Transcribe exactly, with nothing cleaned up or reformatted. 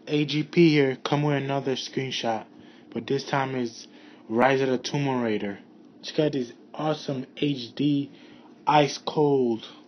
A G P here come with another screenshot, but this time it's Rise of the Tomb Raider. Check out this awesome H D ice cold